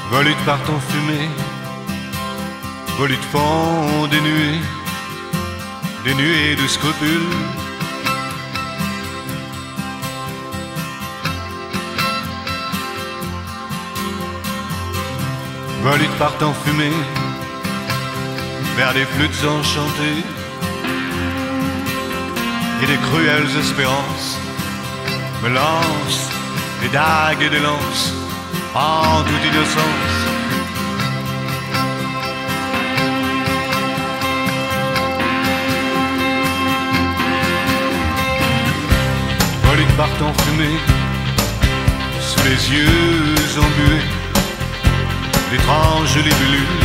Volutes partent en fumée, volutes font des nuées de scrupules. Volutes partent en fumée, vers des flûtes enchantées et des cruelles espérances me lancent des dagues et des lances en toute innocence. Volutes partent en fumée, sous les yeux embués d'étranges libellules.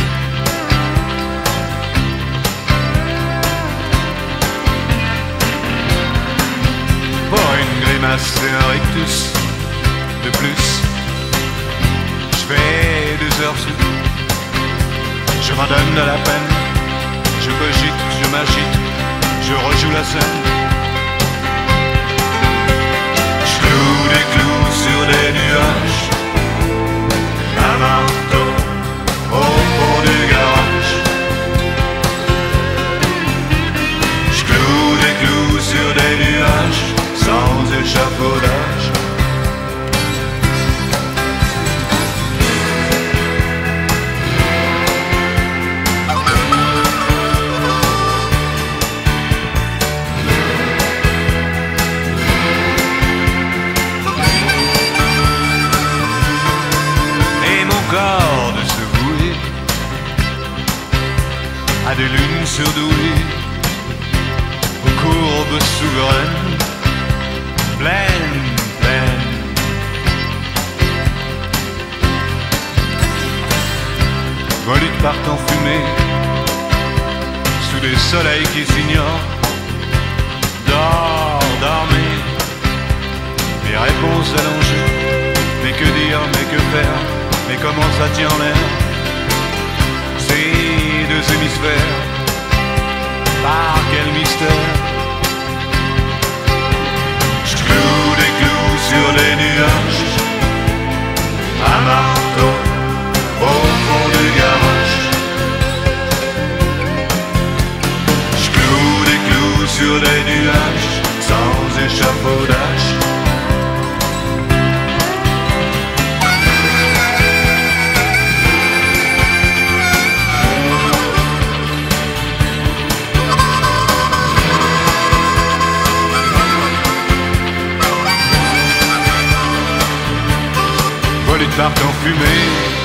Pour une grimace et un rictus de plus, je fais 2 heures sous. Je m'en donne de la peine, je cogite, je m'agite, je rejoue la scène. Je cloue des clous sur des nuages, un marteau au fond du garage. Je cloue des clous sur des nuages sans échafaudage. À des lunes surdouées, aux courbes souveraines, pleines, pleines. Volutes partent en fumée, sous des soleils qui s'ignorent. Dors, dormez, mes réponses allongées. Mais que dire, mais que faire, mais comment ça tient en l'air? Ces 2 hémisphères, par quel mystère? Je cloue des clous sur les nuages, un marteau au fond du garage. Je cloue des clous sur les nuages, sans échafaudage. Volutes partent en fumée,